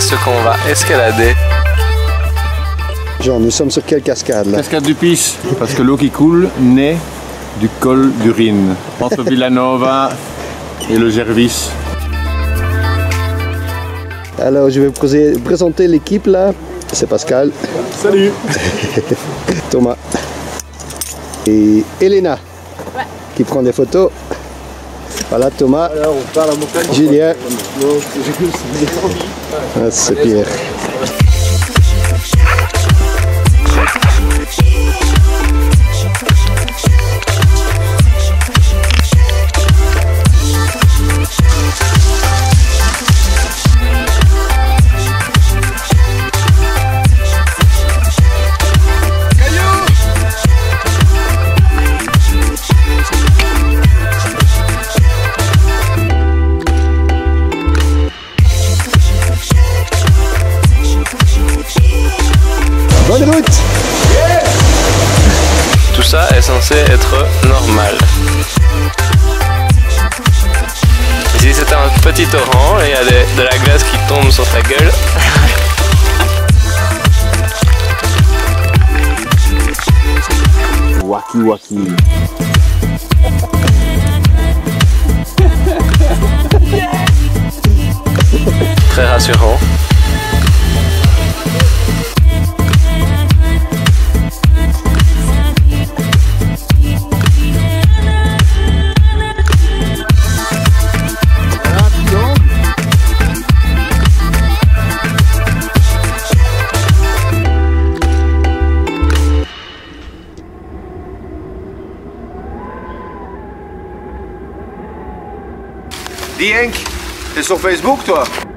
ce qu'on va escalader. Jean, nous sommes sur quelle cascade là? Cascade du Pis, parce que l'eau qui coule naît du col du Rhin, entre Villanova et le Gervis. Alors je vais vous présenter l'équipe là. C'est Pascal. Salut. Thomas. Et Elena. Ouais. Qui prend des photos. Voilà Thomas. Alors, on part à la montagne. Julien. Ah, c'est Pierre. Bonne route! Tout ça est censé être normal. Ici c'est un petit torrent et il y a de la glace qui tombe sur ta gueule. Waki waki. Très rassurant. Dis Henk, t'es sur Facebook toi?